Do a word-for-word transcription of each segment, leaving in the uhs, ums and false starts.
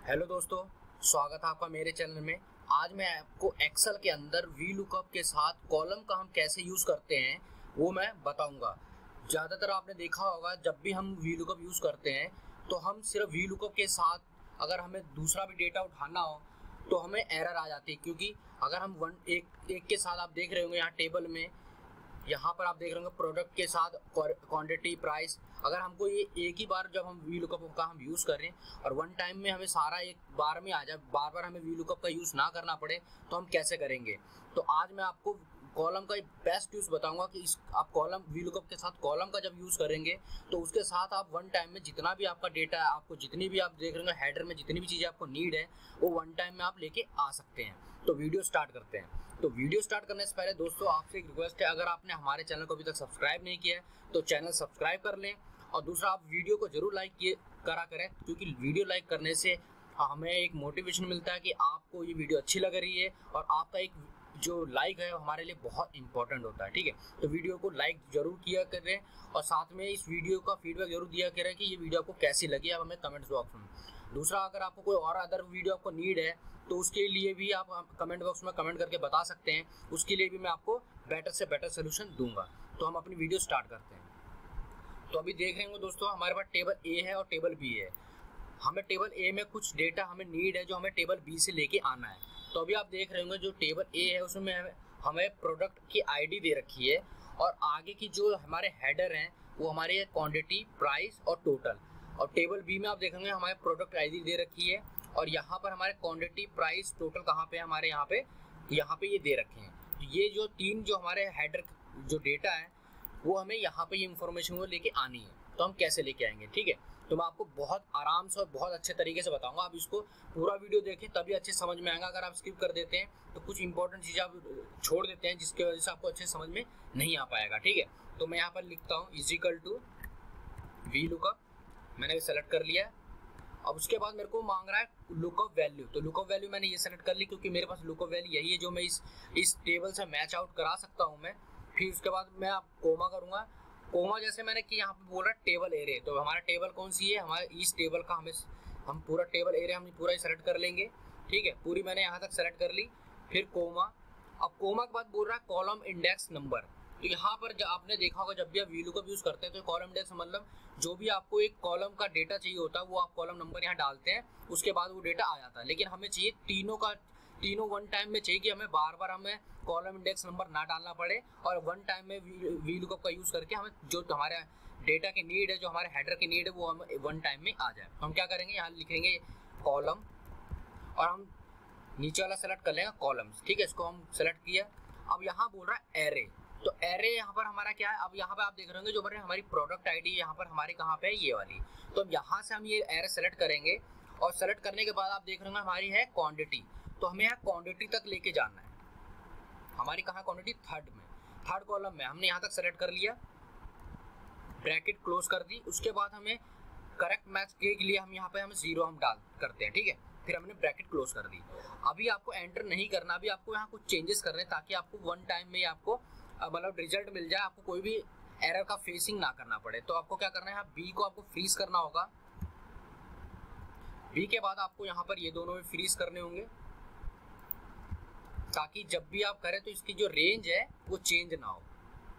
Hello दोस्तों, स्वागत है आपका मेरे चैनल में। आज मैं आपको एक्सेल के अंदर वी लुकअप के साथ कॉलम का हम कैसे यूज़ करते हैं वो मैं बताऊंगा। ज़्यादातर आपने देखा होगा जब भी हम वी लुकअप यूज़ करते हैं तो हम सिर्फ वी लुकअप के साथ अगर हमें दूसरा भी डेटा उठाना हो तो हमें एरर आ जाती है, क्योंकि अगर हम वन एक एक के साथ आप देख रहे होंगे यहाँ टेबल में, यहाँ पर आप देख रहे होंगे प्रोडक्ट के साथ क्वांटिटी प्राइस। अगर हमको ये एक ही बार जब हम वी लुकअप का हम यूज़ कर रहे हैं और वन टाइम में हमें सारा एक बार में आ जाए, बार बार हमें वी लुकअप का यूज़ ना करना पड़े, तो हम कैसे करेंगे। तो आज मैं आपको कॉलम का बेस्ट यूज़ बताऊंगा कि इस आप कॉलम वी लुकअप के साथ कॉलम का जब यूज़ करेंगे तो उसके साथ आप वन टाइम में जितना भी आपका डेटा है, आपको जितनी भी आप देख रहे होंगे हेडर में जितनी भी चीज़ें आपको नीड है वो वन टाइम में आप लेके आ सकते हैं। तो वीडियो स्टार्ट करते हैं। तो वीडियो स्टार्ट करने से पहले दोस्तों आपसे एक रिक्वेस्ट है, अगर आपने हमारे चैनल को अभी तक सब्सक्राइब नहीं किया है तो चैनल सब्सक्राइब कर लें, और दूसरा आप वीडियो को जरूर लाइक किए करा करें, क्योंकि वीडियो लाइक करने से हमें एक मोटिवेशन मिलता है कि आपको ये वीडियो अच्छी लग रही है, और आपका एक जो लाइक है हमारे लिए बहुत इंपॉर्टेंट होता है। ठीक है, तो वीडियो को लाइक जरूर किया करें और साथ में इस वीडियो का फीडबैक जरूर दिया करें कि ये वीडियो आपको कैसी लगी, आप हमें कमेंट बॉक्स में। दूसरा, अगर आपको कोई और अदर वीडियो आपको नीड है तो उसके लिए भी आप कमेंट बॉक्स में कमेंट करके बता सकते हैं, उसके लिए भी मैं आपको बेटर से बेटर सोल्यूशन दूंगा। तो हम अपनी वीडियो स्टार्ट करते हैं। तो अभी देख रहे होंगे दोस्तों, हमारे पास टेबल ए है और टेबल बी है। हमें टेबल ए में कुछ डेटा हमें नीड है जो हमें टेबल बी से लेके आना है। तो अभी आप देख रहे होंगे जो टेबल ए है उसमें हमें हमें प्रोडक्ट की आईडी दे रखी है, और आगे की जो हमारे हेडर हैं वो हमारे क्वांटिटी, प्राइस और टोटल। और टेबल बी में आप देखेंगे हमारे प्रोडक्ट आईडी दे रखी है, और यहाँ पर हमारे क्वांटिटी, प्राइस, टोटल कहाँ पे हमारे यहाँ पे यहाँ पे ये दे रखे हैं। तो ये जो तीन जो हमारे हेडर जो डेटा है वो हमें यहाँ पे ये इन्फॉर्मेशन वो लेके आनी है। तो हम कैसे लेके आएंगे, ठीक है। तो मैं आपको बहुत आराम से और बहुत अच्छे तरीके से बताऊंगा। आप इसको पूरा वीडियो देखें तभी अच्छे समझ में आएगा। अगर आप स्किप कर देते हैं तो कुछ इंपॉर्टेंट चीज़ें आप छोड़ देते हैं जिसकी वजह से आपको अच्छे समझ में नहीं आ पाएगा, ठीक है। तो मैं यहाँ पर लिखता हूँ इजिकल टू वी लुकअप, मैंने भी सेलेक्ट कर लिया है। अब उसके बाद मेरे को मांग रहा है लुकअप वैल्यू, तो लुकअप वैल्यू मैंने ये सेलेक्ट कर ली क्योंकि मेरे पास लुकअप वैल्यू यही है जो मैं इस इस टेबल से मैच आउट करा सकता हूँ मैं। फिर उसके बाद मैं आप कोमा करूँगा। कोमा जैसे मैंने कि यहाँ पे बोल रहा है टेबल एरे, तो हमारा टेबल कौन सी है, हमारे इस टेबल का हमें हम पूरा टेबल एरे हम पूरा ही सेलेक्ट कर लेंगे, ठीक है। पूरी मैंने यहाँ तक सेलेक्ट कर ली। फिर कोमा, अब कोमा के बाद बोल रहा है कॉलम इंडेक्स नंबर। तो यहाँ पर जब आपने देखा होगा जब भी आप वी लुकअप यूज़ करते हैं तो कॉलम इंडेक्स मतलब जो भी आपको एक कॉलम का डेटा चाहिए होता है वो आप कॉलम नंबर यहाँ डालते हैं, उसके बाद वो डेटा आ जाता है। लेकिन हमें चाहिए तीनों का तीनों वन टाइम में चाहिए कि हमें बार बार हमें कॉलम इंडेक्स नंबर ना डालना पड़े, और वन टाइम में वी लुकअप का यूज़ करके हमें जो हमारे डेटा की नीड है, जो हमारे हेडर की नीड है, वो हम वन टाइम में आ जाए। तो हम क्या करेंगे, यहाँ लिखेंगे कॉलम और हम नीचे वाला सेलेक्ट कर लेंगे कॉलम्स, ठीक है। इसको हम सेलेक्ट किया। अब यहाँ बोल रहा है एरे, तो एरे यहाँ पर हमारा क्या है, अब यहाँ पे आप देख रहे होंगे जो हमारी प्रोडक्ट आईडी यहाँ पर हमारी कहाँ पे है, ये वाली। तो अब यहाँ से हम ये एरे सेलेक्ट करेंगे, और सेलेक्ट करने के बाद आप देख रहे होंगे हमारी है क्वांटिटी, तो हमें यहाँ क्वांटिटी तक लेके जाना है। हमारी कहाँ क्वांटिटी, थर्ड में, थर्ड कॉलम में हमने यहाँ तक सेलेक्ट कर लिया, ब्रैकेट क्लोज कर दी। उसके बाद हमें करेक्ट मैच के लिए हम यहाँ पे हम जीरो हम डाल करते हैं, ठीक है। फिर हमने ब्रैकेट क्लोज कर दी। अभी आपको एंटर नहीं करना, अभी आपको यहाँ कुछ चेंजेस करने ताकि आपको वन टाइम में आपको मतलब रिजल्ट मिल जाए, आपको कोई भी एरर का फेसिंग ना करना पड़े। तो आपको क्या करना है, बी को आपको फ्रीज करना होगा। बी के बाद आपको यहाँ पर ये दोनों में फ्रीज करने होंगे ताकि जब भी आप करें तो इसकी जो रेंज है वो चेंज ना हो,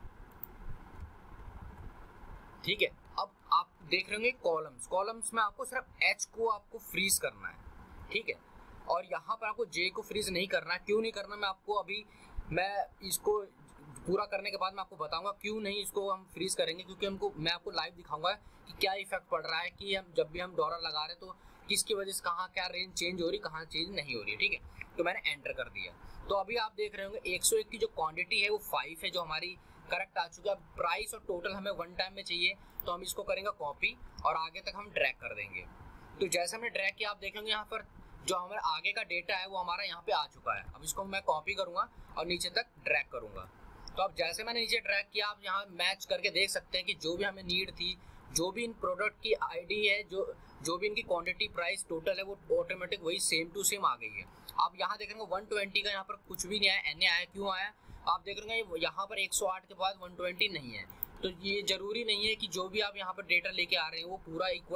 ठीक है। अब आप देख रहे होंगे कॉलम्स, कॉलम्स में आपको सिर्फ एच को आपको फ्रीज करना है, ठीक है। और यहाँ पर आपको जे को फ्रीज नहीं करना है। क्यों नहीं करना, मैं आपको अभी मैं इसको पूरा करने के बाद मैं आपको बताऊंगा क्यों नहीं इसको हम फ्रीज करेंगे, क्योंकि हमको मैं आपको लाइव दिखाऊंगा कि क्या इफेक्ट पड़ रहा है, कि हम जब भी हम डॉलर लगा रहे तो किसकी वजह से कहाँ क्या रेंज चेंज हो रही, कहाँ चेंज नहीं हो रही है, ठीक है। तो मैंने एंटर कर दिया। तो अभी आप देख रहे होंगे एक सौ एक की जो क्वांटिटी है वो फाइव है, जो हमारी करेक्ट आ चुका है। प्राइस और टोटल हमें वन टाइम में चाहिए, तो हम इसको करेंगे कॉपी और आगे तक हम ड्रैग कर देंगे। तो जैसे हमने ड्रैग किया आप देखेंगे यहाँ पर जो हमारे आगे का डेटा है वो हमारा यहाँ पे आ चुका है। अब इसको मैं कॉपी करूँगा और नीचे तक ड्रैग करूँगा। तो अब जैसे मैंने नीचे ड्रैग किया आप यहाँ मैच करके देख सकते हैं कि जो भी हमें नीड थी, जो भी इन प्रोडक्ट की आईडी है, जो जो भी इनकी क्वांटिटी, प्राइस, टोटल है, वो ऑटोमेटिक वही सेम टू सेम आ गई है। आप यहाँ देखेंगे वन ट्वेंटी का यहाँ पर कुछ भी नहीं आया, एन ए आया, क्यों आया आप देख रहे हैं यहाँ पर एक सौ आठ के बाद वन ट्वेंटी नहीं है। तो ये जरूरी नहीं है कि जो भी आप यहाँ पर डेटा लेके आ रहे हैं वो पूरा इक्वल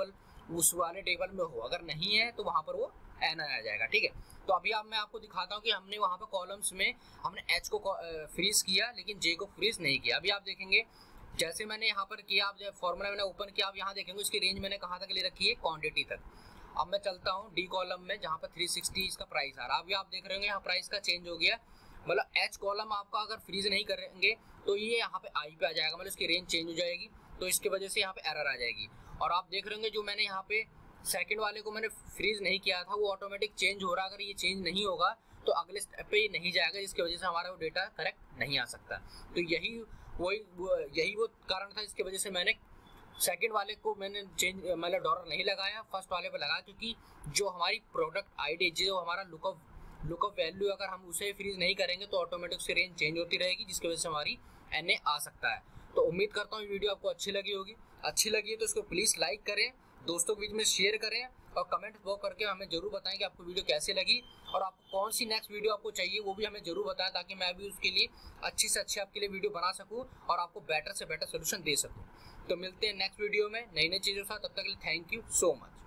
उस वाले टेबल में हो, अगर नहीं है तो वहाँ पर वो एन आ जाएगा। ठीक है, तो अभी आप मैं आपको दिखाता हूँ कि हमने वहाँ पर कॉलम्स में हमने एच को फ्रीज किया लेकिन जे को फ्रीज नहीं किया। अभी आप देखेंगे जैसे मैंने यहाँ पर किया, आप जब फॉर्मूला मैंने ओपन किया, आप यहाँ देखेंगे इसकी रेंज मैंने कहाँ तक ले रखी है, क्वांटिटी तक। अब मैं चलता हूँ डी कॉलम में जहाँ पर थ्री सिक्सटी इसका प्राइस आ रहा है। अभी आप देख रहे होंगे यहाँ प्राइस का चेंज हो गया, मतलब एच कॉलम आपका अगर फ्रीज नहीं करेंगे तो ये यहाँ पे आई पे आ जाएगा, मतलब इसकी रेंज चेंज हो जाएगी, तो इसकी वजह से यहाँ पे एरर आ जाएगी। और आप देख रहे होंगे जो मैंने यहाँ पे सेकंड वाले को मैंने फ्रीज नहीं किया था वो ऑटोमेटिक चेंज हो रहा है। अगर ये चेंज नहीं होगा तो अगले स्टेप पे ये नहीं जाएगा, जिसकी वजह से हमारा वो डेटा करेक्ट नहीं आ सकता। तो यही वही वो, यही वो कारण था जिसकी वजह से मैंने सेकंड वाले को मैंने चेंज मतलब डॉलर नहीं लगाया, फर्स्ट वाले पे लगाया, क्योंकि जो हमारी प्रोडक्ट आईडी जो हमारा लुकअप लुकअप वैल्यू अगर हम उसे फ्रीज नहीं करेंगे तो ऑटोमेटिक उसकी रेंज चेंज होती रहेगी, जिसकी वजह से हमारी एन ए आ सकता है। तो उम्मीद करता हूँ वीडियो आपको अच्छी लगी होगी। अच्छी लगी है तो इसको प्लीज़ लाइक करें, दोस्तों के बीच में शेयर करें और कमेंट बॉक्स करके हमें जरूर बताएं कि आपको वीडियो कैसी लगी और आपको कौन सी नेक्स्ट वीडियो आपको चाहिए वो भी हमें जरूर बताएं, ताकि मैं भी उसके लिए अच्छी से अच्छी आपके लिए वीडियो बना सकूं और आपको बेटर से बेटर सोल्यूशन दे सकूं। तो मिलते हैं नेक्स्ट वीडियो में नई नई चीज़ों के साथ, तब तक के लिए थैंक यू सो मच।